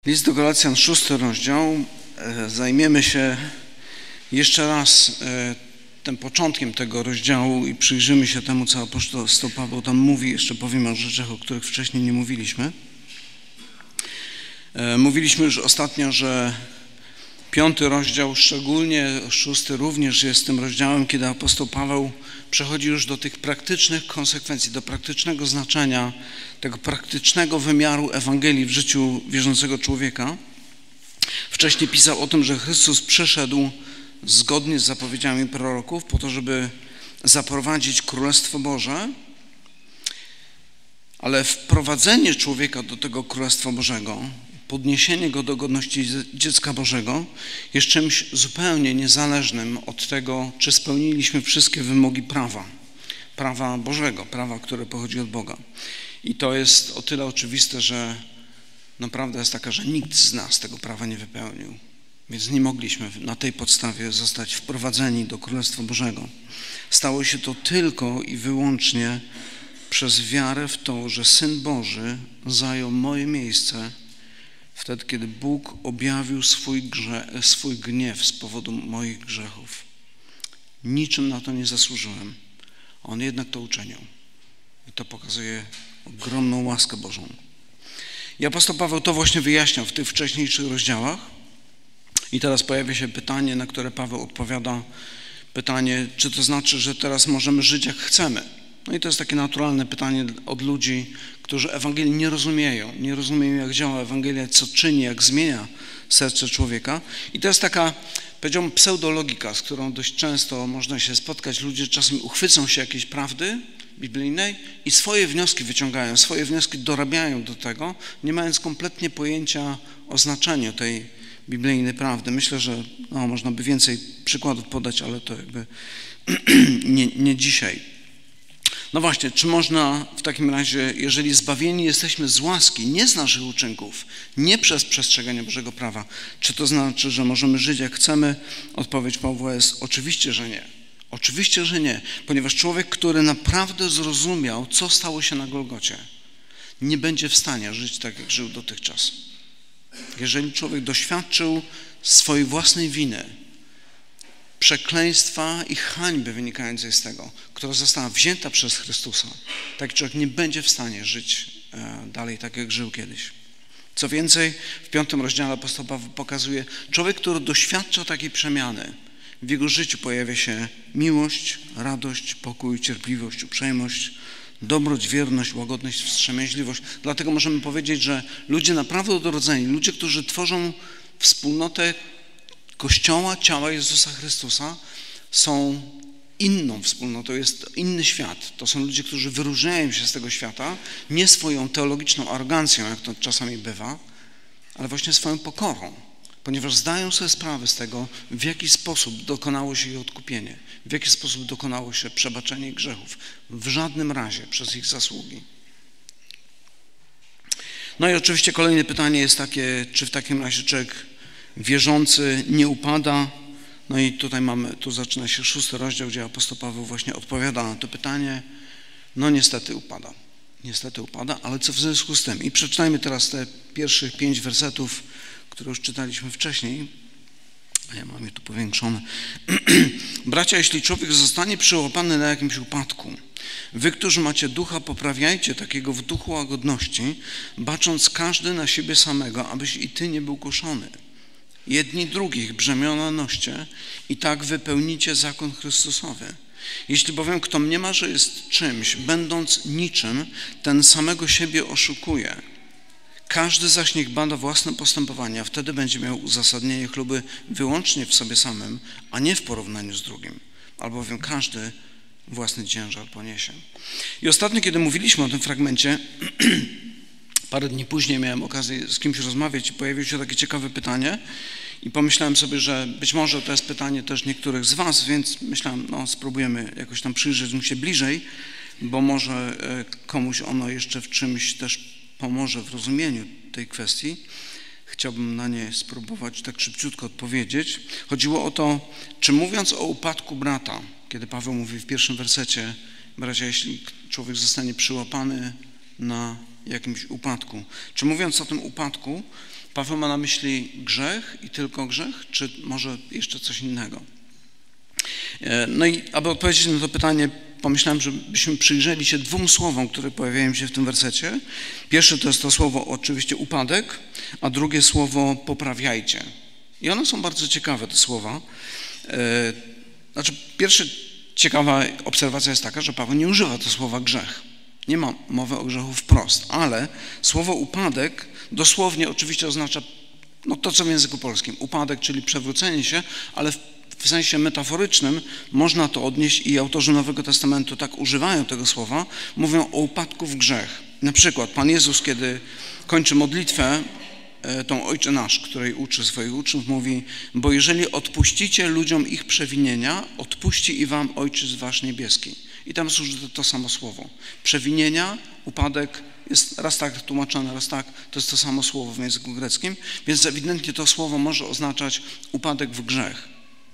List do Galacjan, 6 rozdział. Zajmiemy się jeszcze raz tym początkiem tego rozdziału i przyjrzymy się temu, co apostoł Paweł tam mówi. Jeszcze powiemy o rzeczach, o których wcześniej nie mówiliśmy. Mówiliśmy już ostatnio, że 5 rozdział, szczególnie 6 również jest tym rozdziałem, kiedy apostoł Paweł przechodzi już do tych praktycznych konsekwencji, do praktycznego znaczenia, tego praktycznego wymiaru Ewangelii w życiu wierzącego człowieka. Wcześniej pisał o tym, że Chrystus przyszedł zgodnie z zapowiedziami proroków po to, żeby zaprowadzić Królestwo Boże, ale wprowadzenie człowieka do tego Królestwa Bożego, podniesienie go do godności dziecka Bożego jest czymś zupełnie niezależnym od tego, czy spełniliśmy wszystkie wymogi prawa Bożego, prawa, które pochodzi od Boga. I to jest o tyle oczywiste, że prawda jest taka, że nikt z nas tego prawa nie wypełnił. Więc nie mogliśmy na tej podstawie zostać wprowadzeni do Królestwa Bożego. Stało się to tylko i wyłącznie przez wiarę w to, że Syn Boży zajął moje miejsce wtedy, kiedy Bóg objawił swój gniew z powodu moich grzechów. Niczym na to nie zasłużyłem. On jednak to uczynił. I to pokazuje ogromną łaskę Bożą. I apostoł Paweł to właśnie wyjaśniał w tych wcześniejszych rozdziałach. I teraz pojawia się pytanie, na które Paweł odpowiada. Pytanie, czy to znaczy, że teraz możemy żyć jak chcemy? No i to jest takie naturalne pytanie od ludzi, którzy Ewangelii nie rozumieją, jak działa Ewangelia, co czyni, jak zmienia serce człowieka. I to jest taka, powiedziałbym, pseudologika, z którą dość często można się spotkać. Ludzie czasem uchwycą się jakiejś prawdy biblijnej i swoje wnioski wyciągają, swoje wnioski dorabiają do tego, nie mając kompletnie pojęcia o znaczeniu tej biblijnej prawdy. Myślę, że można by więcej przykładów podać, ale to jakby nie dzisiaj. No właśnie, czy można w takim razie, jeżeli zbawieni jesteśmy z łaski, nie z naszych uczynków, nie przez przestrzeganie Bożego prawa, czy to znaczy, że możemy żyć jak chcemy? Odpowiedź Pawła jest oczywiście, że nie. Oczywiście, że nie, ponieważ człowiek, który naprawdę zrozumiał, co stało się na Golgocie, nie będzie w stanie żyć tak, jak żył dotychczas. Jeżeli człowiek doświadczył swojej własnej winy, przekleństwa i hańby wynikającej z tego, która została wzięta przez Chrystusa, taki człowiek nie będzie w stanie żyć dalej tak, jak żył kiedyś. Co więcej, w 5 rozdziale apostoł Paweł pokazuje, człowiek, który doświadcza takiej przemiany, w jego życiu pojawia się miłość, radość, pokój, cierpliwość, uprzejmość, dobroć, wierność, łagodność, wstrzemięźliwość. Dlatego możemy powiedzieć, że ludzie naprawdę odrodzeni, ludzie, którzy tworzą wspólnotę Kościoła, ciała Jezusa Chrystusa, są inną wspólnotą, jest inny świat. To są ludzie, którzy wyróżniają się z tego świata, nie swoją teologiczną arogancją, jak to czasami bywa, ale właśnie swoją pokorą, ponieważ zdają sobie sprawę z tego, w jaki sposób dokonało się ich odkupienie, w jaki sposób dokonało się przebaczenie ich grzechów. W żadnym razie przez ich zasługi. No i oczywiście kolejne pytanie jest takie, czy w takim razie człowiek wierzący nie upada? No i tu zaczyna się 6 rozdział, gdzie apostoł Paweł właśnie odpowiada na to pytanie. No niestety upada, ale co w związku z tym? I przeczytajmy teraz te pierwszych 5 wersetów, które już czytaliśmy wcześniej. Ja mam je tu powiększone. Bracia, jeśli człowiek zostanie przyłapany na jakimś upadku, wy, którzy macie ducha, poprawiajcie takiego w duchu łagodności, bacząc każdy na siebie samego, abyś i ty nie był kuszony. Jedni drugich brzemiona noście i tak wypełnicie zakon Chrystusowy. Jeśli bowiem kto mniema, że jest czymś, będąc niczym, ten samego siebie oszukuje. Każdy zaś niech bada własne postępowania, wtedy będzie miał uzasadnienie chluby wyłącznie w sobie samym, a nie w porównaniu z drugim, albowiem każdy własny ciężar poniesie. I ostatnio, kiedy mówiliśmy o tym fragmencie, parę dni później miałem okazję z kimś rozmawiać i pojawiło się takie ciekawe pytanie i pomyślałem sobie, że być może to jest pytanie też niektórych z was, więc myślałem, spróbujemy jakoś tam przyjrzeć mu się bliżej, bo może komuś ono jeszcze w czymś też pomoże w rozumieniu tej kwestii. Chciałbym na nie spróbować tak szybciutko odpowiedzieć. Chodziło o to, czy mówiąc o upadku brata, kiedy Paweł mówi w 1 wersecie, bracia, jeśli człowiek zostanie przyłapany na jakimś upadku, czy mówiąc o tym upadku, Paweł ma na myśli grzech i tylko grzech, czy może jeszcze coś innego? No i aby odpowiedzieć na to pytanie, pomyślałem, żebyśmy przyjrzeli się dwóm słowom, które pojawiają się w tym wersecie. Pierwsze to jest to słowo oczywiście upadek, a drugie słowo poprawiajcie. I one są bardzo ciekawe, te słowa. Znaczy, pierwsza ciekawa obserwacja jest taka, że Paweł nie używa to słowa grzech. Nie ma mowy o grzechu wprost, ale słowo upadek dosłownie oczywiście oznacza to, co w języku polskim. Upadek, czyli przewrócenie się, ale w sensie metaforycznym można to odnieść i autorzy Nowego Testamentu tak używają tego słowa, mówią o upadku w grzech. Na przykład Pan Jezus, kiedy kończy modlitwę, tą Ojcze Nasz, której uczy swoich uczniów, mówi: bo jeżeli odpuścicie ludziom ich przewinienia, odpuści i wam Ojciec wasz niebieski. I tam służy to samo słowo. Przewinienia, upadek jest raz tak tłumaczone, raz tak, to jest to samo słowo w języku greckim, więc ewidentnie to słowo może oznaczać upadek w grzech.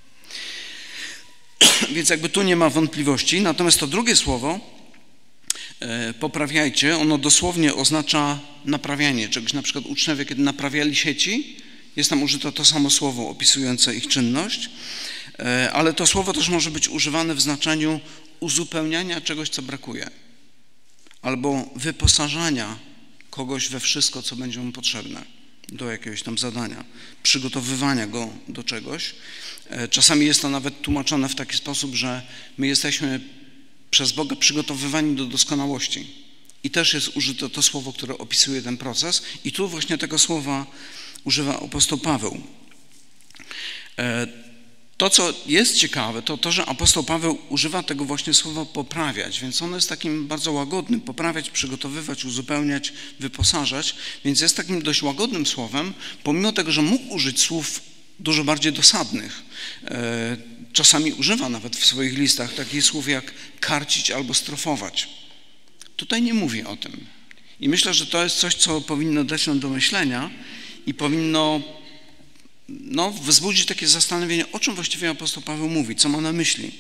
Więc jakby tu nie ma wątpliwości. Natomiast to drugie słowo, poprawiajcie, ono dosłownie oznacza naprawianie czegoś. Na przykład uczniowie, kiedy naprawiali sieci, jest tam użyte to samo słowo opisujące ich czynność, ale to słowo też może być używane w znaczeniu uzupełniania czegoś, co brakuje, albo wyposażania kogoś we wszystko, co będzie mu potrzebne do jakiegoś tam zadania, przygotowywania go do czegoś. Czasami jest to nawet tłumaczone w taki sposób, że my jesteśmy przez Boga przygotowywani do doskonałości. I też jest użyte to słowo, które opisuje ten proces. I tu właśnie tego słowa używa apostoł Paweł. To, co jest ciekawe, to to, że apostoł Paweł używa tego właśnie słowa poprawiać, więc ono jest takim bardzo łagodnym, poprawiać, przygotowywać, uzupełniać, wyposażać, więc jest takim dość łagodnym słowem, pomimo tego, że mógł użyć słów dużo bardziej dosadnych. Czasami używa nawet w swoich listach takich słów jak karcić albo strofować. Tutaj nie mówi o tym. I myślę, że to jest coś, co powinno dać nam do myślenia i powinno wzbudzić takie zastanowienie, o czym właściwie apostoł Paweł mówi, co ma na myśli.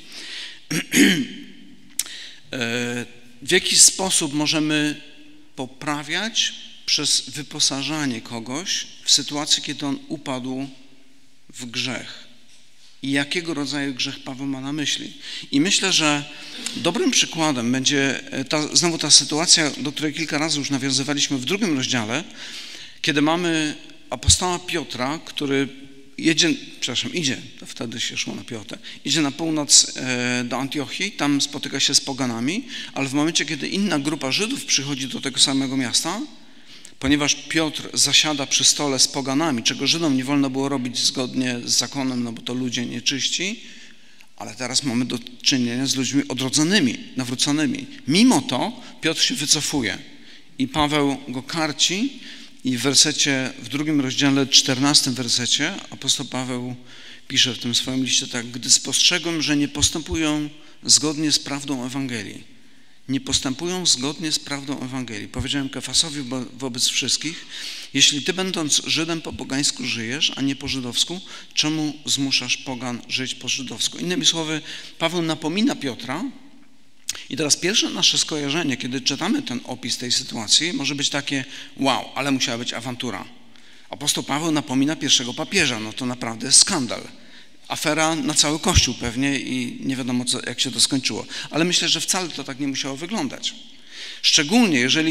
W jaki sposób możemy poprawiać przez wyposażanie kogoś w sytuacji, kiedy on upadł w grzech. I jakiego rodzaju grzech Paweł ma na myśli. I myślę, że dobrym przykładem będzie znowu ta sytuacja, do której kilka razy już nawiązywaliśmy w 2 rozdziale, kiedy mamy apostoła Piotra, który idzie, to wtedy się szło na Piotrę, idzie na północ do Antiochii, tam spotyka się z poganami, ale w momencie, kiedy inna grupa Żydów przychodzi do tego samego miasta, ponieważ Piotr zasiada przy stole z poganami, czego Żydom nie wolno było robić zgodnie z zakonem, no bo to ludzie nieczyści, ale teraz mamy do czynienia z ludźmi odrodzonymi, nawróconymi. Mimo to Piotr się wycofuje i Paweł go karci i w 2 rozdziale, 14 wersecie apostoł Paweł pisze w tym swoim liście tak: gdy spostrzegłem, że nie postępują zgodnie z prawdą Ewangelii. Nie postępują zgodnie z prawdą Ewangelii. Powiedziałem Kefasowi wobec wszystkich: jeśli ty, będąc Żydem, po pogańsku żyjesz, a nie po żydowsku, czemu zmuszasz pogan żyć po żydowsku? Innymi słowy, Paweł napomina Piotra. I teraz pierwsze nasze skojarzenie, kiedy czytamy ten opis tej sytuacji, może być takie: wow, ale musiała być awantura. Apostoł Paweł napomina pierwszego papieża, no to naprawdę jest skandal. Afera na cały Kościół pewnie i nie wiadomo, jak się to skończyło. Ale myślę, że wcale to tak nie musiało wyglądać. Szczególnie jeżeli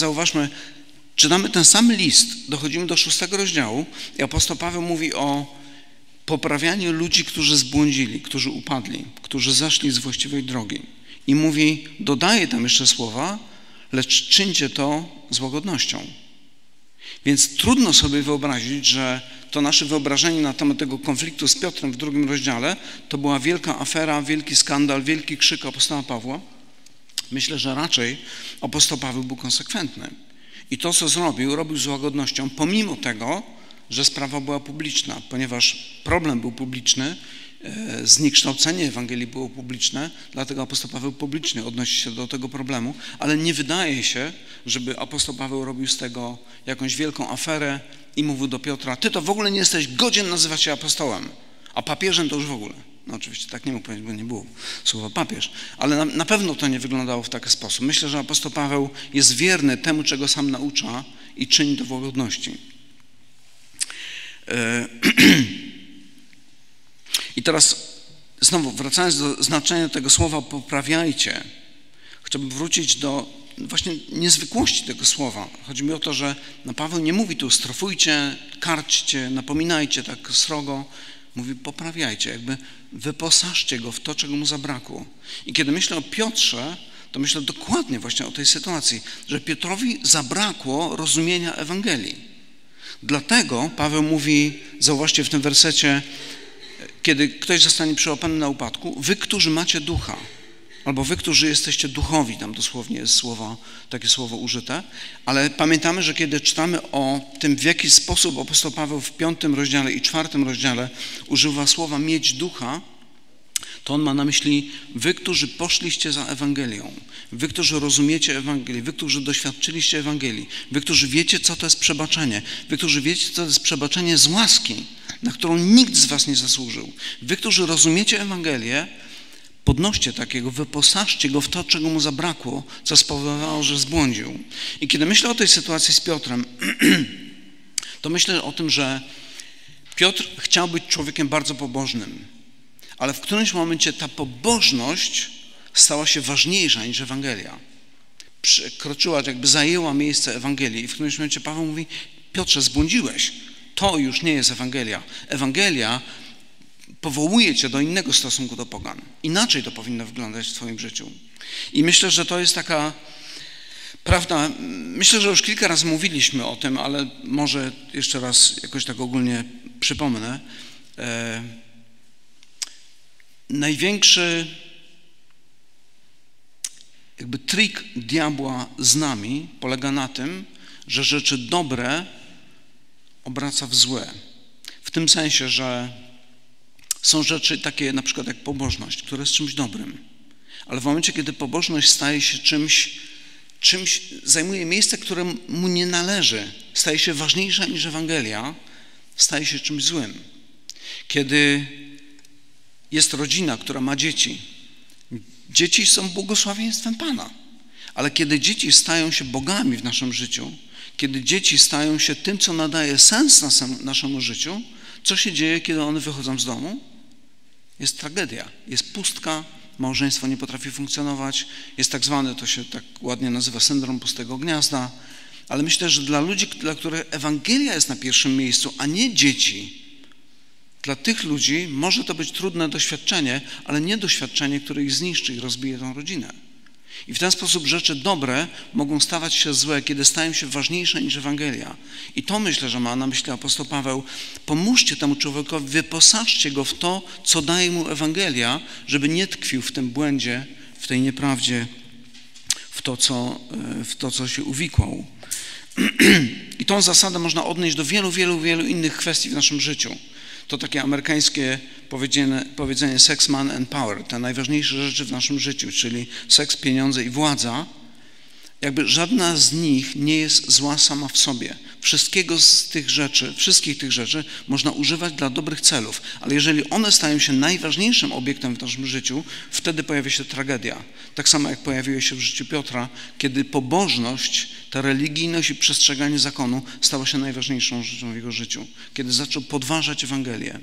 czytamy ten sam list, dochodzimy do 6 rozdziału i apostoł Paweł mówi o poprawianiu ludzi, którzy zbłądzili, którzy upadli, którzy zeszli z właściwej drogi. I mówi, dodaje tam jeszcze słowa, lecz czyńcie to z łagodnością. Więc trudno sobie wyobrazić, że to nasze wyobrażenie na temat tego konfliktu z Piotrem w 2 rozdziale to była wielka afera, wielki skandal, wielki krzyk apostoła Pawła. Myślę, że raczej apostoł Paweł był konsekwentny. I to, co robił z łagodnością, pomimo tego, że sprawa była publiczna, ponieważ problem był publiczny, zniekształcenie Ewangelii było publiczne, dlatego apostoł Paweł publicznie odnosi się do tego problemu, ale nie wydaje się, żeby apostoł Paweł robił z tego jakąś wielką aferę i mówił do Piotra: ty to w ogóle nie jesteś godzien nazywać się apostołem, a papieżem to już w ogóle. No oczywiście tak nie mógł powiedzieć, bo nie było słowa papież, ale na pewno to nie wyglądało w taki sposób. Myślę, że apostoł Paweł jest wierny temu, czego sam naucza i czyni to w łagodności. I teraz znowu, wracając do znaczenia tego słowa poprawiajcie, chciałbym wrócić do właśnie niezwykłości tego słowa. Chodzi mi o to, że Paweł nie mówi tu strofujcie, karćcie, napominajcie tak srogo. Mówi poprawiajcie, jakby wyposażcie go w to, czego mu zabrakło. I kiedy myślę o Piotrze, to myślę dokładnie właśnie o tej sytuacji, że Piotrowi zabrakło rozumienia Ewangelii. Dlatego Paweł mówi, zauważcie w tym wersecie, kiedy ktoś zostanie przyłapany na upadku, wy, którzy macie ducha, albo wy, którzy jesteście duchowi, tam dosłownie jest takie słowo użyte, ale pamiętamy, że kiedy czytamy o tym, w jaki sposób apostoł Paweł w 5 rozdziale i 4 rozdziale używa słowa mieć ducha, to on ma na myśli wy, którzy poszliście za Ewangelią, wy, którzy rozumiecie Ewangelię, wy, którzy doświadczyliście Ewangelii, wy, którzy wiecie, co to jest przebaczenie, wy, którzy wiecie, co to jest przebaczenie z łaski, na którą nikt z was nie zasłużył. Wy, którzy rozumiecie Ewangelię, podnoście takiego, wyposażcie go w to, czego mu zabrakło, co spowodowało, że zbłądził. I kiedy myślę o tej sytuacji z Piotrem, to myślę o tym, że Piotr chciał być człowiekiem bardzo pobożnym, ale w którymś momencie ta pobożność stała się ważniejsza niż Ewangelia. Przekroczyła, jakby zajęła miejsce Ewangelii i w którymś momencie Paweł mówi, Piotrze, zbłądziłeś, to już nie jest Ewangelia. Ewangelia powołuje cię do innego stosunku do pogan. Inaczej to powinno wyglądać w twoim życiu. I myślę, że to jest taka prawda, myślę, że już kilka razy mówiliśmy o tym, ale może jeszcze raz jakoś tak ogólnie przypomnę. Największy jakby trik diabła z nami polega na tym, że rzeczy dobre obraca w złe. W tym sensie, że są rzeczy takie na przykład jak pobożność, która jest czymś dobrym. Ale w momencie, kiedy pobożność staje się czymś zajmuje miejsce, które mu nie należy, staje się ważniejsza niż Ewangelia, staje się czymś złym. Kiedy jest rodzina, która ma dzieci, dzieci są błogosławieństwem Pana. Ale kiedy dzieci stają się bogami w naszym życiu, kiedy dzieci stają się tym, co nadaje sens naszemu życiu, co się dzieje, kiedy one wychodzą z domu? Jest tragedia, jest pustka, małżeństwo nie potrafi funkcjonować, jest tak zwany, to się tak ładnie nazywa syndrom pustego gniazda, ale myślę, że dla ludzi, dla których Ewangelia jest na pierwszym miejscu, a nie dzieci, dla tych ludzi może to być trudne doświadczenie, ale nie doświadczenie, które ich zniszczy i rozbije tą rodzinę. I w ten sposób rzeczy dobre mogą stawać się złe, kiedy stają się ważniejsze niż Ewangelia. I to myślę, że ma na myśli apostoł Paweł. Pomóżcie temu człowiekowi, wyposażcie go w to, co daje mu Ewangelia, żeby nie tkwił w tym błędzie, w tej nieprawdzie, w to, co się uwikłał. I tą zasadę można odnieść do wielu innych kwestii w naszym życiu. To takie amerykańskie powiedzenie sex, man and power, te najważniejsze rzeczy w naszym życiu, czyli seks, pieniądze i władza, jakby żadna z nich nie jest zła sama w sobie. Wszystkich tych rzeczy można używać dla dobrych celów, ale jeżeli one stają się najważniejszym obiektem w naszym życiu, wtedy pojawia się tragedia. Tak samo jak pojawiło się w życiu Piotra, kiedy pobożność, ta religijność i przestrzeganie zakonu stała się najważniejszą rzeczą w jego życiu, kiedy zaczął podważać Ewangelię.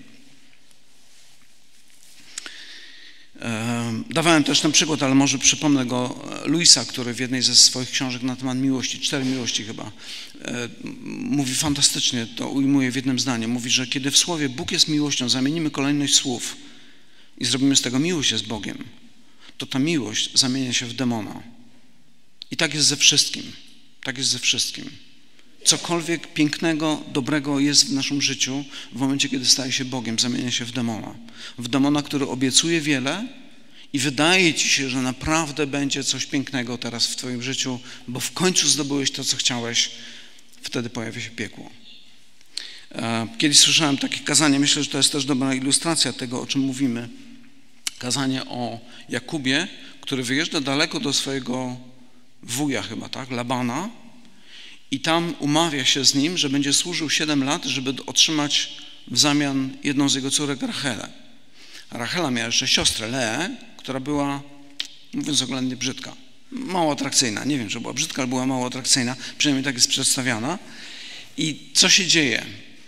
Dawałem też ten przykład, ale może przypomnę go, Luisa, który w jednej ze swoich książek na temat miłości, 4 miłości chyba, mówi fantastycznie, to ujmuje w jednym zdaniu, mówi, że kiedy w słowie Bóg jest miłością, zamienimy kolejność słów i zrobimy z tego miłość jest Bogiem, to ta miłość zamienia się w demona. I tak jest ze wszystkim. Tak jest ze wszystkim. Cokolwiek pięknego, dobrego jest w naszym życiu, w momencie, kiedy staje się Bogiem, zamienia się w demona. W demona, który obiecuje wiele i wydaje ci się, że naprawdę będzie coś pięknego teraz w twoim życiu, bo w końcu zdobyłeś to, co chciałeś, wtedy pojawia się piekło. Kiedyś słyszałem takie kazanie, myślę, że to jest też dobra ilustracja tego, o czym mówimy. Kazanie o Jakubie, który wyjeżdża daleko do swojego wuja chyba, tak, Labana, i tam umawia się z nim, że będzie służył 7 lat, żeby otrzymać w zamian jedną z jego córek, Rachelę. Rachela miała jeszcze siostrę, Leę, która była, mówiąc oględnie, brzydka. Mało atrakcyjna. Nie wiem, czy była brzydka, ale była mało atrakcyjna. Przynajmniej tak jest przedstawiana. I co się dzieje?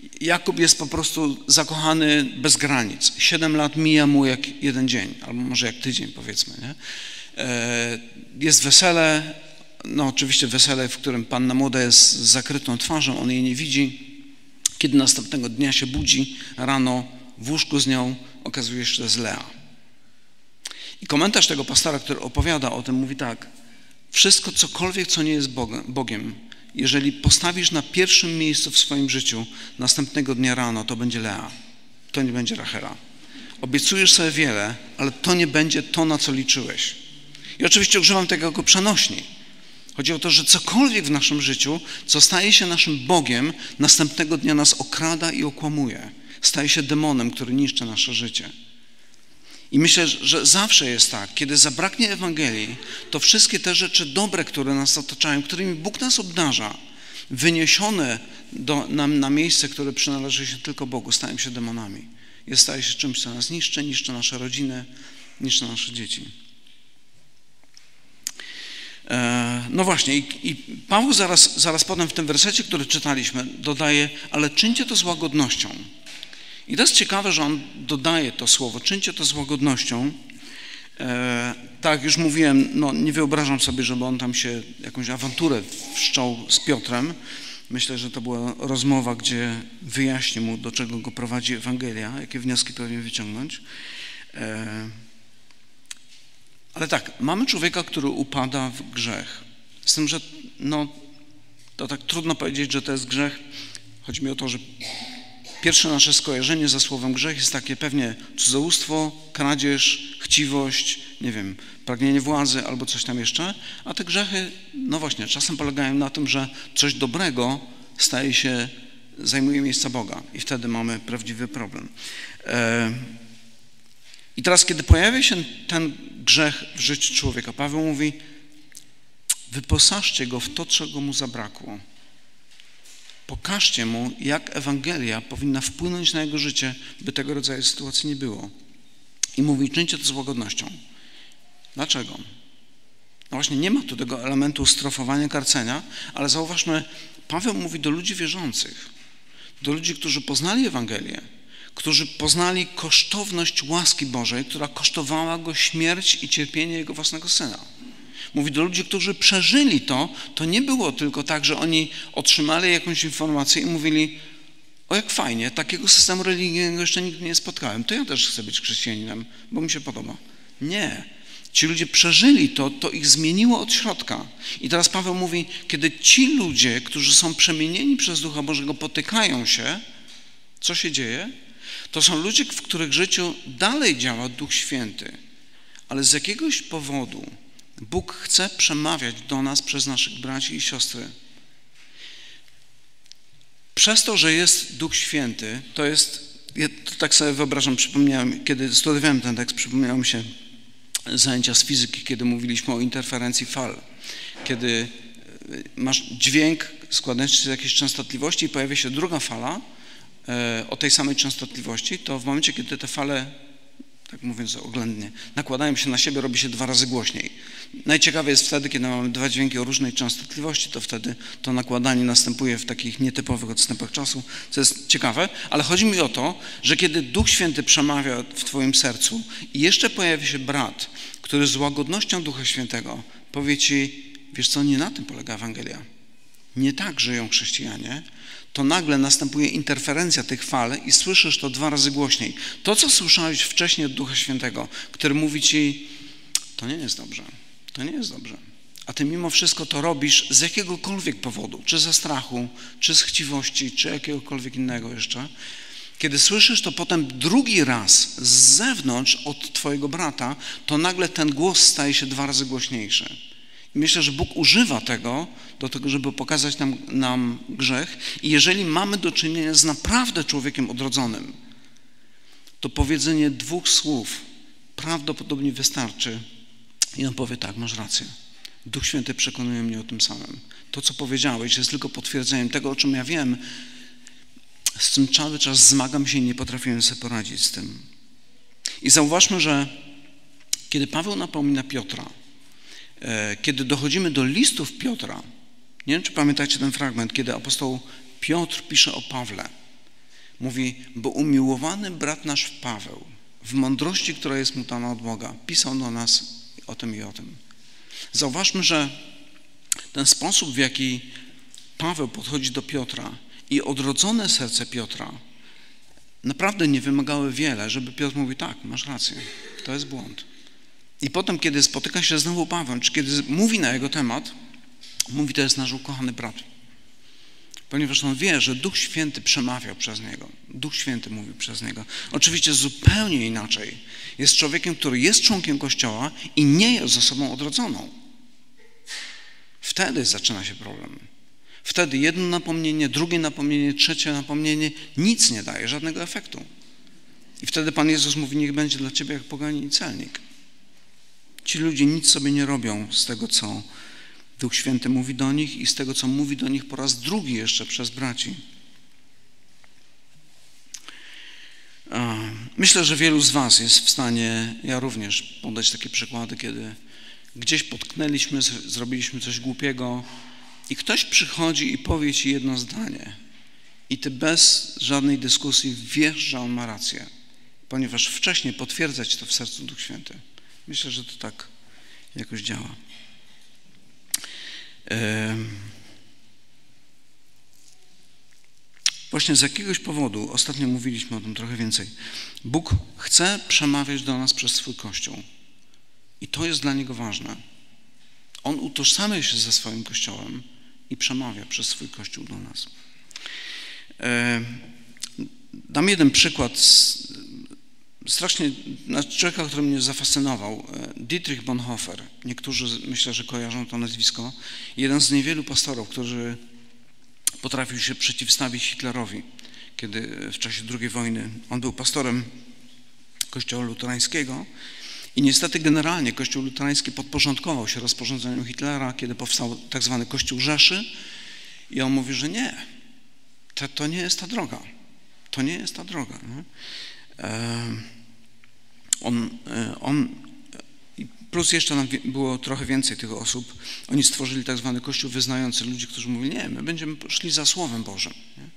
Jakub jest po prostu zakochany bez granic. 7 lat mija mu jak jeden dzień, albo może jak tydzień, powiedzmy. Nie? Jest wesele, no oczywiście wesele, w którym panna młoda jest z zakrytą twarzą, on jej nie widzi. Kiedy następnego dnia się budzi rano w łóżku z nią, okazuje się, że to jest Lea. I komentarz tego pastora, który opowiada o tym, mówi tak: wszystko, cokolwiek, co nie jest Bogiem, jeżeli postawisz na pierwszym miejscu w swoim życiu, następnego dnia rano, to będzie Lea, to nie będzie Rachela. Obiecujesz sobie wiele, ale to nie będzie to, na co liczyłeś. I oczywiście używam tego jako przenośni. Chodzi o to, że cokolwiek w naszym życiu, co staje się naszym Bogiem, następnego dnia nas okrada i okłamuje. Staje się demonem, który niszczy nasze życie. I myślę, że zawsze jest tak, kiedy zabraknie Ewangelii, to wszystkie te rzeczy dobre, które nas otaczają, którymi Bóg nas obdarza, wyniesione na miejsce, które przynależy się tylko Bogu, stają się demonami. Staje się czymś, co nas niszczy nasze rodziny, niszczy nasze dzieci. No właśnie, i Paweł zaraz potem w tym wersecie, który czytaliśmy, dodaje: ale czyńcie to z łagodnością. I to jest ciekawe, że on dodaje to słowo, czyńcie to z łagodnością. Tak, już mówiłem, no nie wyobrażam sobie, żeby on tam się jakąś awanturę wszczął z Piotrem. Myślę, że to była rozmowa, gdzie wyjaśni mu, do czego go prowadzi Ewangelia, jakie wnioski powinien wyciągnąć. Ale tak, mamy człowieka, który upada w grzech. Z tym, że no, to tak trudno powiedzieć, że to jest grzech. Chodzi mi o to, że pierwsze nasze skojarzenie ze słowem grzech jest takie pewnie cudzołóstwo, kradzież, chciwość, nie wiem, pragnienie władzy albo coś tam jeszcze. A te grzechy, no właśnie, czasem polegają na tym, że coś dobrego zajmuje miejsca Boga i wtedy mamy prawdziwy problem. I teraz, kiedy pojawia się ten grzech w życiu człowieka, Paweł mówi: wyposażcie go w to, czego mu zabrakło. Pokażcie mu, jak Ewangelia powinna wpłynąć na jego życie, by tego rodzaju sytuacji nie było. I mówi: czyńcie to z łagodnością. Dlaczego? No właśnie, nie ma tu tego elementu strofowania, karcenia, ale zauważmy, Paweł mówi do ludzi wierzących, do ludzi, którzy poznali Ewangelię, którzy poznali kosztowność łaski Bożej, która kosztowała go śmierć i cierpienie jego własnego Syna. Mówi do ludzi, którzy przeżyli to nie było tylko tak, że oni otrzymali jakąś informację i mówili: o jak fajnie, takiego systemu religijnego jeszcze nigdy nie spotkałem, to ja też chcę być chrześcijaninem, bo mi się podoba. Nie. Ci ludzie przeżyli to ich zmieniło od środka. I teraz Paweł mówi, kiedy ci ludzie, którzy są przemienieni przez Ducha Bożego, potykają się, co się dzieje? To są ludzie, w których życiu dalej działa Duch Święty, ale z jakiegoś powodu Bóg chce przemawiać do nas przez naszych braci i siostry. Przez to, że jest Duch Święty, ja to tak sobie wyobrażam, przypomniałem, kiedy studiowałem ten tekst, przypomniało mi się zajęcia z fizyki, kiedy mówiliśmy o interferencji fal. Kiedy masz dźwięk składający się z jakiejś częstotliwości i pojawia się druga fala o tej samej częstotliwości, to w momencie, kiedy te fale, tak mówiąc oględnie, nakładają się na siebie, robi się 2 razy głośniej. Najciekawiej jest wtedy, kiedy mamy 2 dźwięki o różnej częstotliwości, to wtedy to nakładanie następuje w takich nietypowych odstępach czasu, co jest ciekawe, ale chodzi mi o to, że kiedy Duch Święty przemawia w twoim sercu i jeszcze pojawi się brat, który z łagodnością Ducha Świętego powie ci: wiesz co, nie na tym polega Ewangelia. Nie tak żyją chrześcijanie, to nagle następuje interferencja tych fal i słyszysz to 2 razy głośniej. To, co słyszałeś wcześniej od Ducha Świętego, który mówi ci: to nie jest dobrze, to nie jest dobrze. A ty mimo wszystko to robisz z jakiegokolwiek powodu, czy ze strachu, czy z chciwości, czy jakiegokolwiek innego jeszcze. Kiedy słyszysz to potem drugi raz z zewnątrz od twojego brata, to nagle ten głos staje się 2 razy głośniejszy. I myślę, że Bóg używa tego do tego, żeby pokazać nam grzech. I jeżeli mamy do czynienia z naprawdę człowiekiem odrodzonym, to powiedzenie 2 słów prawdopodobnie wystarczy i on powie: tak, masz rację. Duch Święty przekonuje mnie o tym samym. To, co powiedziałeś, jest tylko potwierdzeniem tego, o czym ja wiem, z czym cały czas zmagam się i nie potrafiłem sobie poradzić z tym. I zauważmy, że kiedy Paweł napomina Piotra, kiedy dochodzimy do listów Piotra, nie wiem, czy pamiętacie ten fragment, kiedy apostoł Piotr pisze o Pawle. Mówi, bo umiłowany brat nasz Paweł, w mądrości, która jest mu dana od Boga, pisał do nas o tym i o tym. Zauważmy, że ten sposób, w jaki Paweł podchodzi do Piotra i odrodzone serce Piotra naprawdę nie wymagały wiele, żeby Piotr mówił, tak, masz rację, to jest błąd. I potem, kiedy spotyka się znowu Pawłem, czy kiedy mówi na jego temat, mówi, to jest nasz ukochany brat. Ponieważ on wie, że Duch Święty przemawiał przez niego. Duch Święty mówił przez niego. Oczywiście zupełnie inaczej jest człowiekiem, który jest członkiem Kościoła i nie jest osobą odrodzoną. Wtedy zaczyna się problem. Wtedy jedno napomnienie, drugie napomnienie, trzecie napomnienie nic nie daje, żadnego efektu. I wtedy Pan Jezus mówi, niech będzie dla ciebie jak poganin i celnik. Ci ludzie nic sobie nie robią z tego, co Duch Święty mówi do nich i z tego, co mówi do nich po raz drugi jeszcze przez braci. Myślę, że wielu z was jest w stanie, ja również, podać takie przykłady, kiedy gdzieś potknęliśmy, zrobiliśmy coś głupiego i ktoś przychodzi i powie ci jedno zdanie i ty bez żadnej dyskusji wiesz, że on ma rację, ponieważ wcześniej potwierdza ci to w sercu Duch Święty. Myślę, że to tak jakoś działa. Właśnie z jakiegoś powodu, ostatnio mówiliśmy o tym trochę więcej, Bóg chce przemawiać do nas przez swój Kościół. I to jest dla Niego ważne. On utożsamia się ze swoim Kościołem i przemawia przez swój Kościół do nas. Dam jeden przykład strasznie człowieka, który mnie zafascynował. Dietrich Bonhoeffer. Niektórzy myślę, że kojarzą to nazwisko. Jeden z niewielu pastorów, którzy potrafił się przeciwstawić Hitlerowi, kiedy w czasie II wojny on był pastorem Kościoła luterańskiego i niestety generalnie Kościół luterański podporządkował się rozporządzeniu Hitlera, kiedy powstał tak zwany Kościół Rzeszy i on mówi, że nie, to nie jest ta droga. To nie jest ta droga. Nie? Plus jeszcze nam było trochę więcej tych osób. Oni stworzyli tak zwany Kościół wyznający, ludzi, którzy mówili, nie, my będziemy szli za Słowem Bożym. Nie?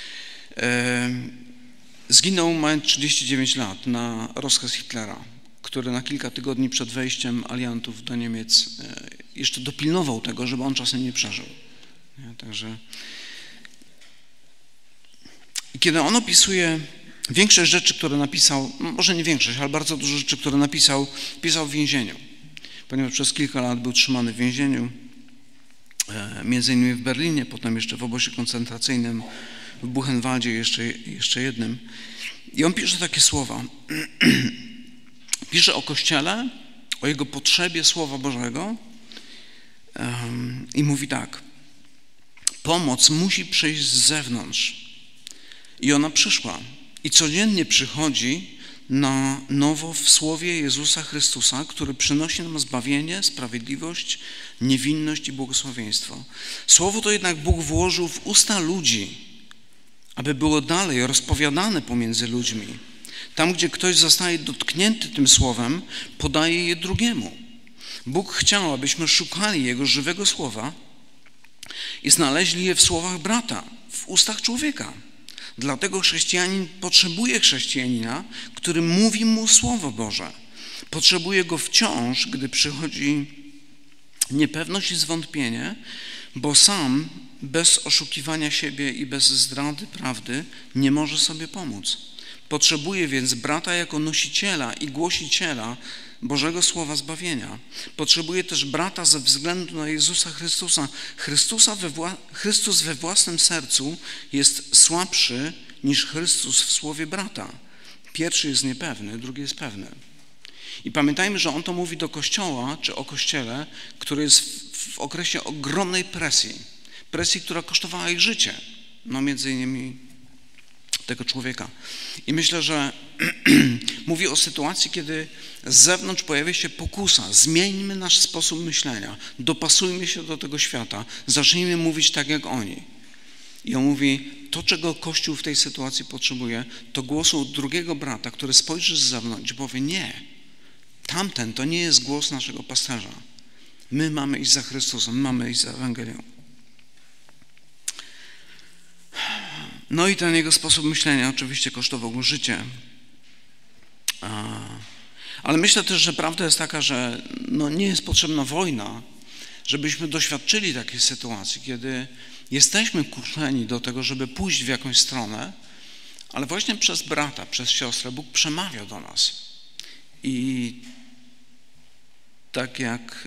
Zginął mając 39 lat na rozkaz Hitlera, który na kilka tygodni przed wejściem aliantów do Niemiec jeszcze dopilnował tego, żeby on czasem nie przeżył. Nie? Także... I kiedy on opisuje większość rzeczy, które napisał, może nie większość, ale bardzo dużo rzeczy, które napisał, pisał w więzieniu, ponieważ przez kilka lat był trzymany w więzieniu, między innymi w Berlinie, potem jeszcze w obozie koncentracyjnym w Buchenwaldzie, jeszcze jednym. I on pisze takie słowa. Pisze o Kościele, o jego potrzebie Słowa Bożego i mówi tak. Pomoc musi przyjść z zewnątrz. I ona przyszła. I codziennie przychodzi na nowo w Słowie Jezusa Chrystusa, który przynosi nam zbawienie, sprawiedliwość, niewinność i błogosławieństwo. Słowo to jednak Bóg włożył w usta ludzi, aby było dalej rozpowiadane pomiędzy ludźmi. Tam, gdzie ktoś zostaje dotknięty tym Słowem, podaje je drugiemu. Bóg chciał, abyśmy szukali Jego żywego Słowa i znaleźli je w słowach brata, w ustach człowieka. Dlatego chrześcijanin potrzebuje chrześcijanina, który mówi mu Słowo Boże. Potrzebuje go wciąż, gdy przychodzi niepewność i zwątpienie, bo sam bez oszukiwania siebie i bez zdrady prawdy nie może sobie pomóc. Potrzebuje więc brata jako nosiciela i głosiciela Bożego Słowa zbawienia. Potrzebuje też brata ze względu na Jezusa Chrystusa. Chrystus we własnym sercu jest słabszy niż Chrystus w słowie brata. Pierwszy jest niepewny, drugi jest pewny. I pamiętajmy, że on to mówi do Kościoła, czy o Kościele, który jest w okresie ogromnej presji. Presji, która kosztowała ich życie. No między innymi tego człowieka. I myślę, że mówi o sytuacji, kiedy z zewnątrz pojawia się pokusa. Zmieńmy nasz sposób myślenia. Dopasujmy się do tego świata. Zacznijmy mówić tak jak oni. I on mówi, to czego Kościół w tej sytuacji potrzebuje, to głosu drugiego brata, który spojrzy z zewnątrz i powie, nie, tamten to nie jest głos naszego pasterza. My mamy iść za Chrystusem, mamy iść za Ewangelią. No i ten jego sposób myślenia oczywiście kosztował go życie. Ale myślę też, że prawda jest taka, że nie jest potrzebna wojna, żebyśmy doświadczyli takiej sytuacji, kiedy jesteśmy kuszeni do tego, żeby pójść w jakąś stronę, ale właśnie przez brata, przez siostrę Bóg przemawia do nas. I tak jak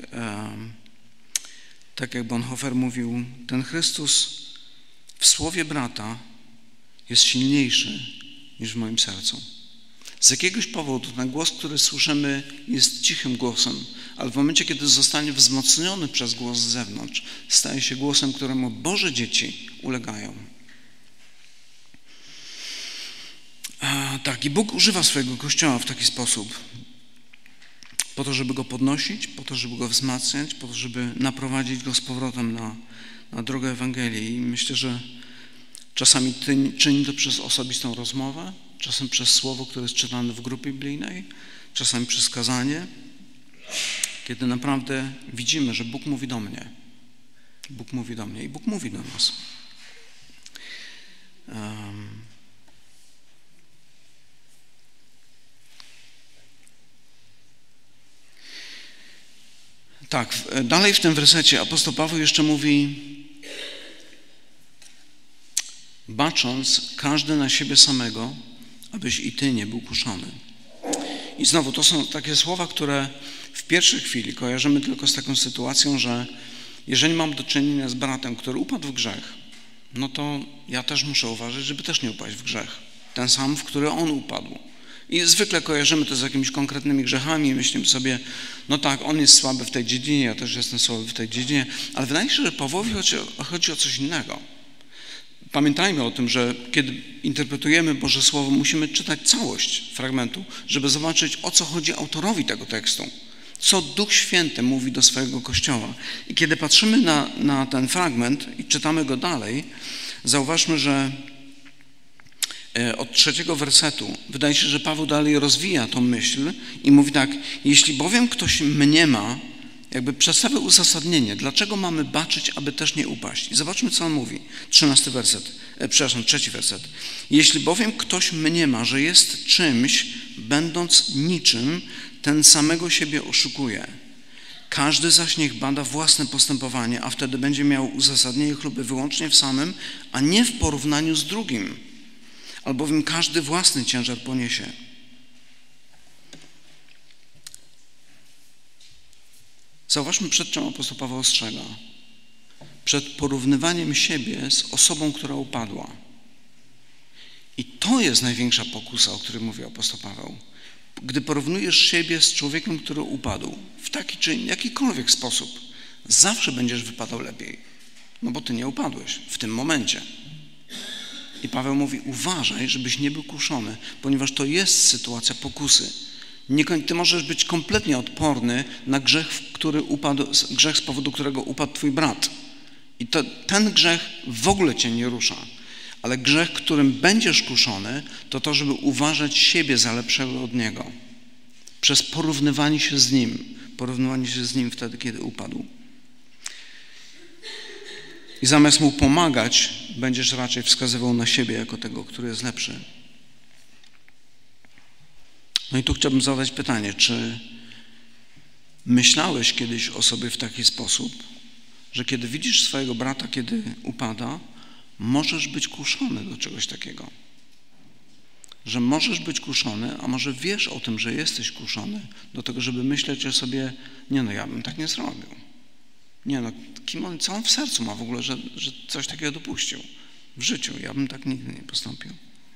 Bonhoeffer mówił, ten Chrystus w słowie brata jest silniejszy niż w moim sercu. Z jakiegoś powodu ten głos, który słyszymy, jest cichym głosem, ale w momencie, kiedy zostanie wzmocniony przez głos z zewnątrz, staje się głosem, któremu Boże dzieci ulegają. Tak, i Bóg używa swojego Kościoła w taki sposób, po to, żeby go podnosić, po to, żeby go wzmacniać, po to, żeby naprowadzić go z powrotem na drogę Ewangelii. I myślę, że czasami czyni to przez osobistą rozmowę, czasem przez słowo, które jest czytane w grupie biblijnej, czasami przez kazanie, kiedy naprawdę widzimy, że Bóg mówi do mnie. Bóg mówi do mnie i Bóg mówi do nas. Tak, dalej w tym wersecie apostoł Paweł jeszcze mówi: bacząc każdy na siebie samego, abyś i ty nie był kuszony. I znowu to są takie słowa, które w pierwszej chwili kojarzymy tylko z taką sytuacją, że jeżeli mam do czynienia z bratem, który upadł w grzech, no to ja też muszę uważać, żeby też nie upaść w grzech. Ten sam, w który on upadł. I zwykle kojarzymy to z jakimiś konkretnymi grzechami i myślimy sobie, no tak, on jest słaby w tej dziedzinie, ja też jestem słaby w tej dziedzinie, ale wydaje się, że Pawłowi chodzi o coś innego. Pamiętajmy o tym, że kiedy interpretujemy Boże Słowo, musimy czytać całość fragmentu, żeby zobaczyć, o co chodzi autorowi tego tekstu, co Duch Święty mówi do swojego Kościoła. I kiedy patrzymy na ten fragment i czytamy go dalej, zauważmy, że od 3 wersetu wydaje się, że Paweł dalej rozwija tą myśl i mówi tak: jeśli bowiem ktoś mniema, jakby przedstawia uzasadnienie, dlaczego mamy baczyć, aby też nie upaść. I zobaczmy, co on mówi. 3 werset. Jeśli bowiem ktoś mniema, że jest czymś, będąc niczym, ten samego siebie oszukuje. Każdy zaś niech bada własne postępowanie, a wtedy będzie miał uzasadnienie chluby wyłącznie w samym, a nie w porównaniu z drugim. Albowiem każdy własny ciężar poniesie. Zauważmy, przed czym apostoł Paweł ostrzega. Przed porównywaniem siebie z osobą, która upadła. I to jest największa pokusa, o której mówi apostoł Paweł. Gdy porównujesz siebie z człowiekiem, który upadł w taki czy jakikolwiek sposób, zawsze będziesz wypadał lepiej. No bo ty nie upadłeś w tym momencie. I Paweł mówi: uważaj, żebyś nie był kuszony, ponieważ to jest sytuacja pokusy. Ty możesz być kompletnie odporny na grzech, grzech, z powodu którego upadł twój brat. I ten grzech w ogóle cię nie rusza. Ale grzech, którym będziesz kuszony, to to, żeby uważać siebie za lepszego od niego. Przez porównywanie się z nim. Porównywanie się z nim wtedy, kiedy upadł. I zamiast mu pomagać, będziesz raczej wskazywał na siebie jako tego, który jest lepszy. No i tu chciałbym zadać pytanie, czy myślałeś kiedyś o sobie w taki sposób, że kiedy widzisz swojego brata, kiedy upada, możesz być kuszony do czegoś takiego? Że możesz być kuszony, a może wiesz o tym, że jesteś kuszony do tego, żeby myśleć o sobie: nie no, ja bym tak nie zrobił. Nie no, co on w sercu ma w ogóle, że coś takiego dopuścił w życiu? Ja bym tak nigdy nie postąpił.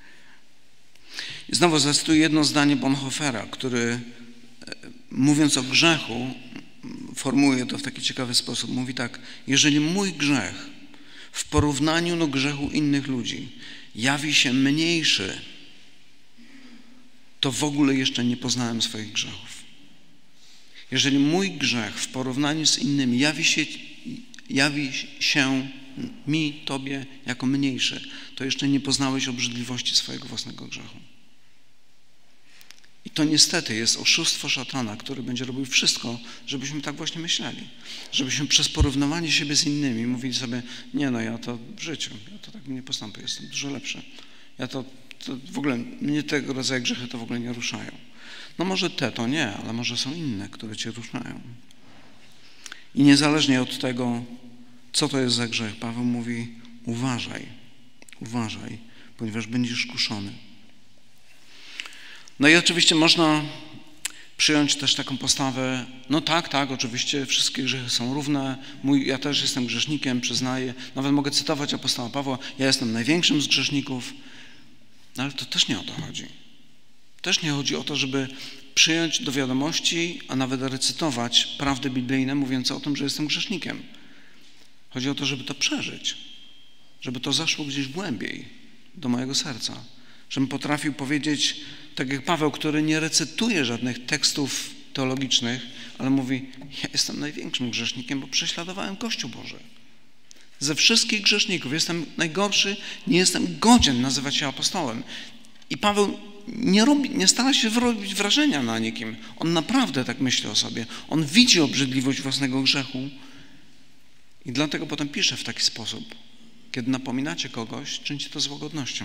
I znowu zacytuję jedno zdanie Bonhoeffera, który, mówiąc o grzechu, formułuje to w taki ciekawy sposób. Mówi tak: jeżeli mój grzech w porównaniu do grzechu innych ludzi jawi się mniejszy, to w ogóle jeszcze nie poznałem swoich grzechów. Jeżeli mój grzech w porównaniu z innymi jawi się mi, tobie jako mniejszy, to jeszcze nie poznałeś obrzydliwości swojego własnego grzechu. I to niestety jest oszustwo szatana, który będzie robił wszystko, żebyśmy tak właśnie myśleli. Żebyśmy przez porównywanie siebie z innymi mówili sobie, nie no, ja to w życiu, ja to tak nie postąpię, jestem dużo lepszy. Ja to w ogóle, mnie tego rodzaju grzechy to w ogóle nie ruszają. No może te to nie, ale może są inne, które cię ruszają. I niezależnie od tego, co to jest za grzech, Paweł mówi, uważaj, ponieważ będziesz kuszony. No i oczywiście można przyjąć też taką postawę, no tak, oczywiście wszystkie grzechy są równe, ja też jestem grzesznikiem, przyznaję, nawet mogę cytować apostoła Pawła, ja jestem największym z grzeszników, no ale to też nie o to chodzi. Też nie chodzi o to, żeby przyjąć do wiadomości, a nawet recytować prawdy biblijne mówiące o tym, że jestem grzesznikiem. Chodzi o to, żeby to przeżyć, żeby to zaszło gdzieś głębiej do mojego serca, żebym potrafił powiedzieć, tak jak Paweł, który nie recytuje żadnych tekstów teologicznych, ale mówi, ja jestem największym grzesznikiem, bo prześladowałem Kościół Boży. Ze wszystkich grzeszników jestem najgorszy, nie jestem godzien nazywać się apostołem. I Paweł nie stara się robić wrażenia na nikim. On naprawdę tak myśli o sobie. On widzi obrzydliwość własnego grzechu i dlatego potem pisze w taki sposób. Kiedy napominacie kogoś, czyńcie to z łagodnością.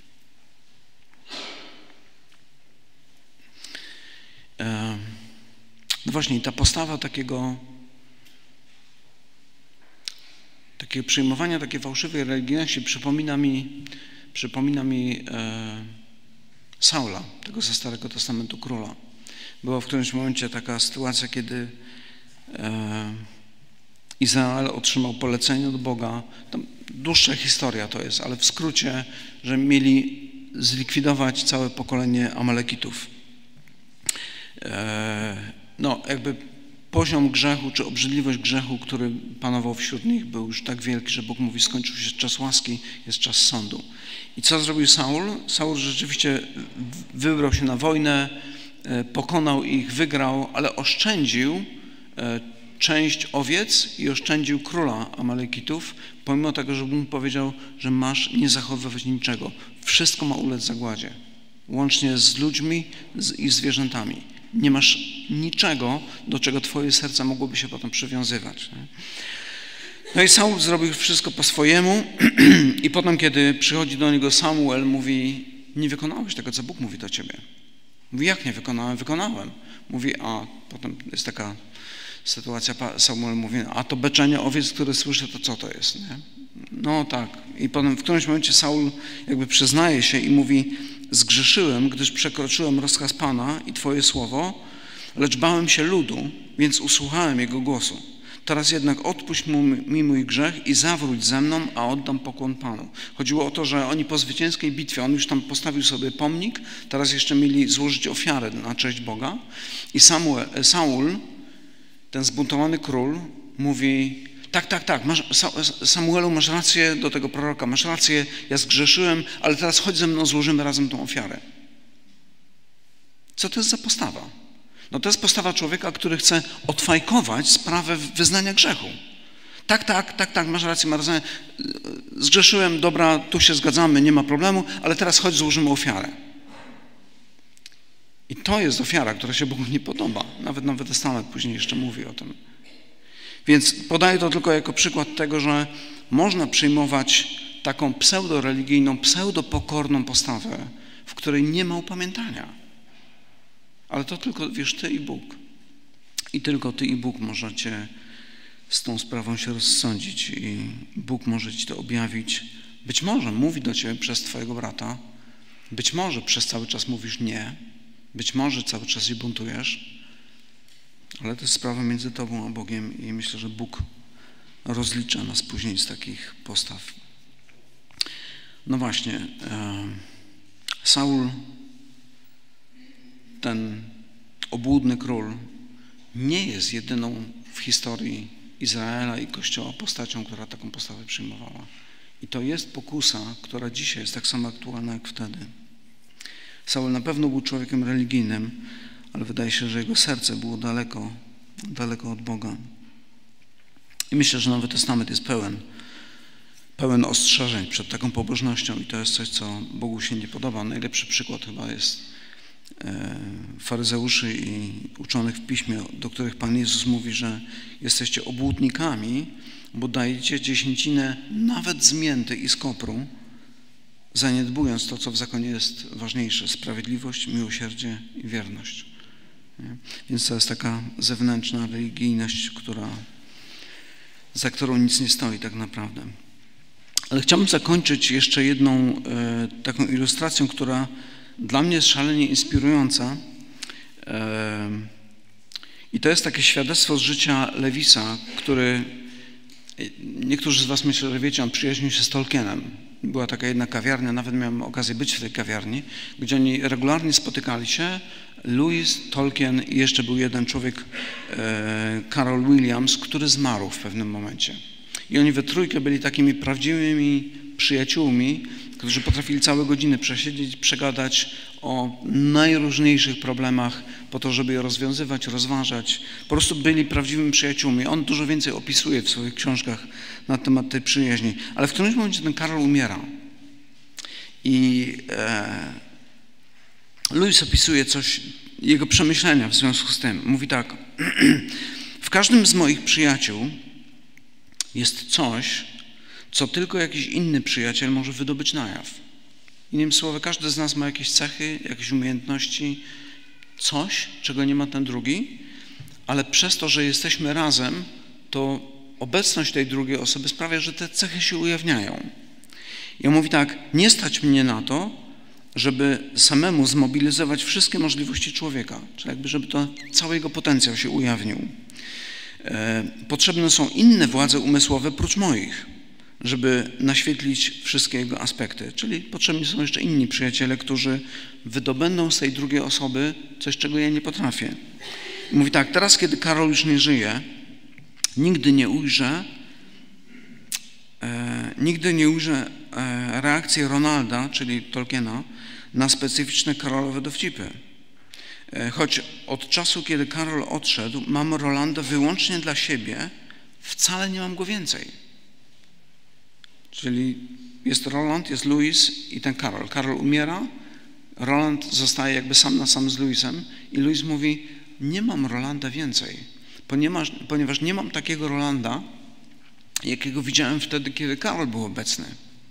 No właśnie, ta postawa takiego przyjmowania takiej fałszywej religijności przypomina mi Saula, tego ze Starego Testamentu króla. Była w którymś momencie taka sytuacja, kiedy Izrael otrzymał polecenie od Boga. Tam dłuższa historia to jest, ale w skrócie, że mieli zlikwidować całe pokolenie Amalekitów. No, jakby poziom grzechu, czy obrzydliwość grzechu, który panował wśród nich, był już tak wielki, że Bóg mówi, skończył się czas łaski, jest czas sądu. I co zrobił Saul? Saul rzeczywiście wybrał się na wojnę, pokonał ich, wygrał, ale oszczędził część owiec i oszczędził króla Amalekitów, pomimo tego, że Bóg powiedział, że masz nie zachowywać niczego. Wszystko ma ulec zagładzie, łącznie z ludźmi i zwierzętami. Nie masz niczego, do czego twoje serce mogłoby się potem przywiązywać. Nie? No i Saul zrobił wszystko po swojemu i potem, kiedy przychodzi do niego Samuel, mówi, nie wykonałeś tego, co Bóg mówi do ciebie. Mówi, jak nie wykonałem? Wykonałem. Mówi, a potem jest taka sytuacja, Samuel mówi, a to beczenie owiec, które słyszę, to co to jest? Nie? No tak. I potem w którymś momencie Saul jakby przyznaje się i mówi, zgrzeszyłem, gdyż przekroczyłem rozkaz Pana i Twoje słowo, lecz bałem się ludu, więc usłuchałem jego głosu. Teraz jednak odpuść mi mój grzech i zawróć ze mną, a oddam pokłon Panu. Chodziło o to, że oni po zwycięskiej bitwie, on już tam postawił sobie pomnik, teraz jeszcze mieli złożyć ofiarę na cześć Boga i Saul, ten zbuntowany król, mówi, tak, Samuelu, masz rację do tego proroka, masz rację, ja zgrzeszyłem, ale teraz chodź ze mną, złożymy razem tą ofiarę. Co to jest za postawa? No to jest postawa człowieka, który chce odfajkować sprawę wyznania grzechu. Tak, masz rację, zgrzeszyłem, dobra, tu się zgadzamy, nie ma problemu, ale teraz chodź, złożymy ofiarę. I to jest ofiara, która się Bogu nie podoba. Nawet Nowy Testament później jeszcze mówi o tym. Więc podaję to tylko jako przykład tego, że można przyjmować taką pseudoreligijną, pseudopokorną postawę, w której nie ma upamiętania. Ale to tylko, wiesz, Ty i Bóg. I tylko Ty i Bóg możecie z tą sprawą się rozsądzić i Bóg może Ci to objawić. Być może mówi do Ciebie przez Twojego brata, być może przez cały czas mówisz nie, być może cały czas się buntujesz, ale to jest sprawa między Tobą a Bogiem i myślę, że Bóg rozlicza nas później z takich postaw. No właśnie, Saul, ten obłudny król, nie jest jedyną w historii Izraela i Kościoła postacią, która taką postawę przyjmowała. I to jest pokusa, która dzisiaj jest tak samo aktualna jak wtedy. Saul na pewno był człowiekiem religijnym, ale wydaje się, że jego serce było daleko od Boga. I myślę, że Nowy Testament jest pełen ostrzeżeń przed taką pobożnością i to jest coś, co Bogu się nie podoba. Najlepszy przykład chyba jest faryzeuszy i uczonych w piśmie, do których Pan Jezus mówi, że jesteście obłudnikami, bo dajecie dziesięcinę nawet z mięty i z kopru, zaniedbując to, co w zakonie jest ważniejsze: sprawiedliwość, miłosierdzie i wierność. Nie? Więc to jest taka zewnętrzna religijność, za którą nic nie stoi tak naprawdę. Ale chciałbym zakończyć jeszcze jedną taką ilustracją, która dla mnie jest szalenie inspirująca. I to jest takie świadectwo z życia Lewisa, który, niektórzy z was myślę, że wiecie, on przyjaźnił się z Tolkienem. Była taka jedna kawiarnia, nawet miałem okazję być w tej kawiarni, gdzie oni regularnie spotykali się. Lewis, Tolkien i jeszcze był jeden człowiek, Carol Williams, który zmarł w pewnym momencie. I oni we trójkę byli takimi prawdziwymi przyjaciółmi, którzy potrafili całe godziny przesiedzieć, przegadać o najróżniejszych problemach po to, żeby je rozwiązywać, rozważać. Po prostu byli prawdziwymi przyjaciółmi. On dużo więcej opisuje w swoich książkach na temat tej przyjaźni. Ale w którymś momencie ten Karol umiera. I Lewis opisuje coś, jego przemyślenia w związku z tym. Mówi tak: w każdym z moich przyjaciół jest coś, co tylko jakiś inny przyjaciel może wydobyć na jaw. Innymi słowy, każdy z nas ma jakieś cechy, jakieś umiejętności, coś, czego nie ma ten drugi, ale przez to, że jesteśmy razem, to obecność tej drugiej osoby sprawia, że te cechy się ujawniają. I on mówi tak: nie stać mnie na to, żeby samemu zmobilizować wszystkie możliwości człowieka, czyli jakby, żeby to cały jego potencjał się ujawnił. Potrzebne są inne władze umysłowe prócz moich, żeby naświetlić wszystkie jego aspekty. Czyli potrzebni są jeszcze inni przyjaciele, którzy wydobędą z tej drugiej osoby coś, czego ja nie potrafię. I mówi tak: teraz, kiedy Karol już nie żyje, nigdy nie ujrzę reakcji Ronalda, czyli Tolkiena, na specyficzne Karolowe dowcipy. Choć od czasu, kiedy Karol odszedł, mam Rolanda wyłącznie dla siebie, wcale nie mam go więcej. Czyli jest Roland, jest Lewis i ten Karol. Karol umiera, Roland zostaje jakby sam na sam z Lewisem i Lewis mówi: nie mam Rolanda więcej, ponieważ nie mam takiego Rolanda, jakiego widziałem wtedy, kiedy Karol był obecny.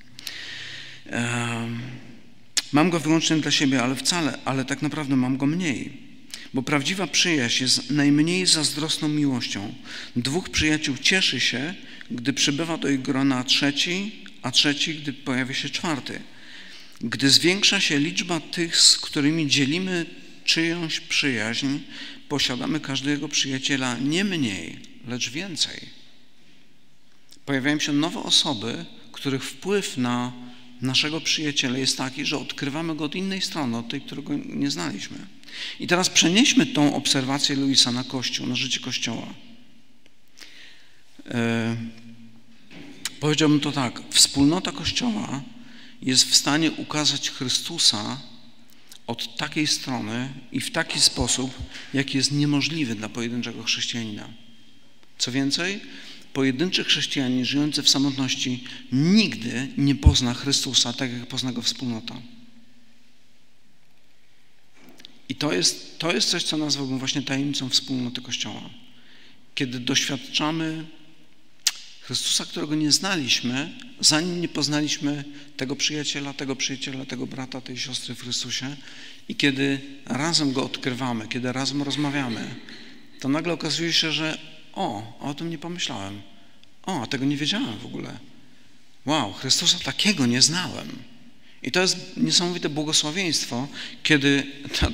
Mam go wyłącznie dla siebie, ale tak naprawdę mam go mniej. Bo prawdziwa przyjaźń jest najmniej zazdrosną miłością. Dwóch przyjaciół cieszy się, gdy przybywa do ich grona trzeci, a trzeci, gdy pojawia się czwarty. Gdy zwiększa się liczba tych, z którymi dzielimy czyjąś przyjaźń, posiadamy każdego przyjaciela nie mniej, lecz więcej. Pojawiają się nowe osoby, których wpływ na naszego przyjaciela jest taki, że odkrywamy go od innej strony, od tej, którego nie znaliśmy. I teraz przenieśmy tą obserwację Lewisa na Kościół, na życie Kościoła. Powiedziałbym to tak: wspólnota Kościoła jest w stanie ukazać Chrystusa od takiej strony i w taki sposób, jaki jest niemożliwy dla pojedynczego chrześcijanina. Co więcej, pojedynczy chrześcijanin żyjący w samotności nigdy nie pozna Chrystusa tak, jak pozna go wspólnota. I to jest coś, co nazwałbym właśnie tajemnicą wspólnoty Kościoła. Kiedy doświadczamy Chrystusa, którego nie znaliśmy, zanim nie poznaliśmy tego przyjaciela, tego brata, tej siostry w Chrystusie, i kiedy razem go odkrywamy, kiedy razem rozmawiamy, to nagle okazuje się, że o tym nie pomyślałem. A tego nie wiedziałem w ogóle. Wow, Chrystusa takiego nie znałem. I to jest niesamowite błogosławieństwo, kiedy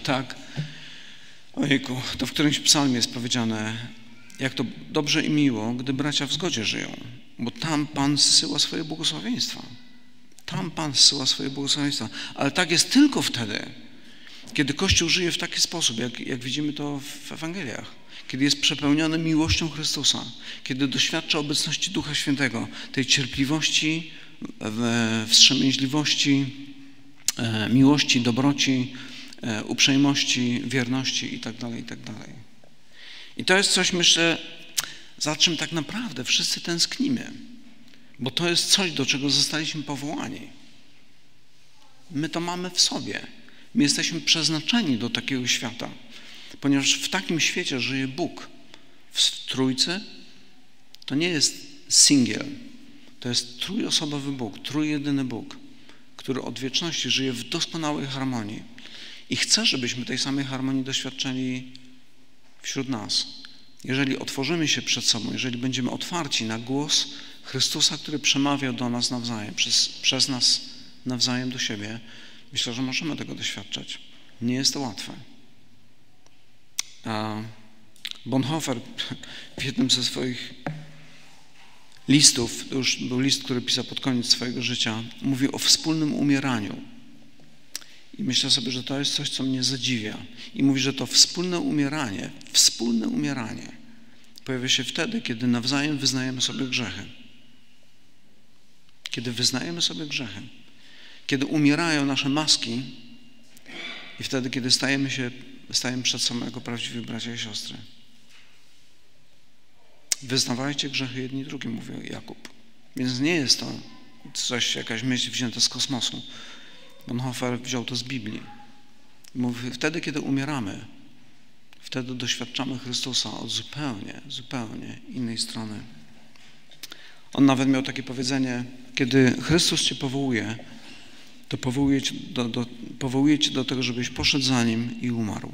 to w którymś psalmie jest powiedziane: jak to dobrze i miło, gdy bracia w zgodzie żyją, bo tam Pan zsyła swoje błogosławieństwa. Tam Pan zsyła swoje błogosławieństwa. Ale tak jest tylko wtedy, kiedy Kościół żyje w taki sposób, jak widzimy to w Ewangeliach. Kiedy jest przepełniony miłością Chrystusa, kiedy doświadcza obecności Ducha Świętego, tej cierpliwości, wstrzemięźliwości, miłości, dobroci, uprzejmości, wierności itd., itd. I to jest coś, myślę, za czym tak naprawdę wszyscy tęsknimy, bo to jest coś, do czego zostaliśmy powołani. My to mamy w sobie. My jesteśmy przeznaczeni do takiego świata, ponieważ w takim świecie żyje Bóg. W Trójcy to nie jest singiel, to jest trójosobowy Bóg, trójjedyny Bóg, który od wieczności żyje w doskonałej harmonii i chce, żebyśmy tej samej harmonii doświadczali wśród nas. Jeżeli otworzymy się przed sobą, jeżeli będziemy otwarci na głos Chrystusa, który przemawia do nas nawzajem, przez nas nawzajem do siebie, myślę, że możemy tego doświadczać. Nie jest to łatwe. Bonhoeffer w jednym ze swoich listów, to już był list, który pisał pod koniec swojego życia, mówi o wspólnym umieraniu. I myślę sobie, że to jest coś, co mnie zadziwia. I mówi, że to wspólne umieranie pojawia się wtedy, kiedy nawzajem wyznajemy sobie grzechy. Kiedy wyznajemy sobie grzechy. Kiedy umierają nasze maski i wtedy, kiedy stajemy przed sobą jako prawdziwi bracia i siostry. Wyznawajcie grzechy jedni drugim, mówi Jakub. Więc nie jest to coś, jakaś myśl wzięta z kosmosu. Bonhoeffer wziął to z Biblii. Mówi, wtedy, kiedy umieramy, wtedy doświadczamy Chrystusa od zupełnie innej strony. On nawet miał takie powiedzenie, kiedy Chrystus cię powołuje, to powołuje cię do tego, żebyś poszedł za Nim i umarł.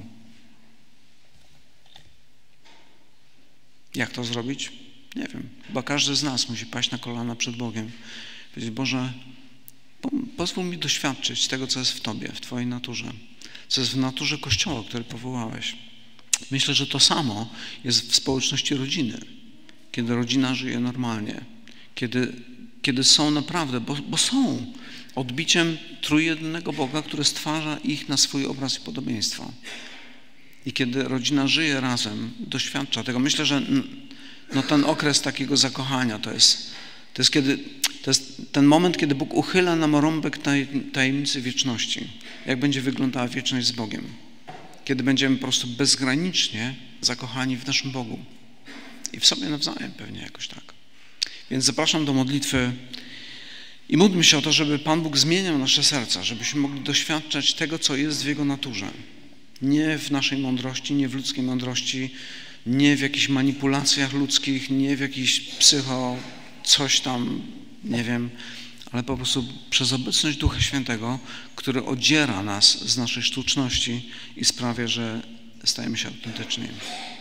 Jak to zrobić? Nie wiem. Chyba każdy z nas musi paść na kolana przed Bogiem. Powiedzieć, Boże, pozwól mi doświadczyć tego, co jest w Tobie, w Twojej naturze. Co jest w naturze Kościoła, który powołałeś. Myślę, że to samo jest w społeczności rodziny. Kiedy rodzina żyje normalnie. Kiedy są naprawdę, bo są odbiciem trójjedynego Boga, który stwarza ich na swój obraz i podobieństwo. I kiedy rodzina żyje razem, doświadcza tego. Myślę, że ten okres takiego zakochania to jest ten moment, kiedy Bóg uchyla nam rąbek tajemnicy wieczności. Jak będzie wyglądała wieczność z Bogiem. Kiedy będziemy po prostu bezgranicznie zakochani w naszym Bogu. I w sobie nawzajem pewnie jakoś tak. Więc zapraszam do modlitwy i módlmy się o to, żeby Pan Bóg zmieniał nasze serca, żebyśmy mogli doświadczać tego, co jest w Jego naturze. Nie w naszej mądrości, nie w ludzkiej mądrości, nie w jakichś manipulacjach ludzkich, nie w jakichś coś tam, nie wiem, ale po prostu przez obecność Ducha Świętego, który odziera nas z naszej sztuczności i sprawia, że stajemy się autentyczni.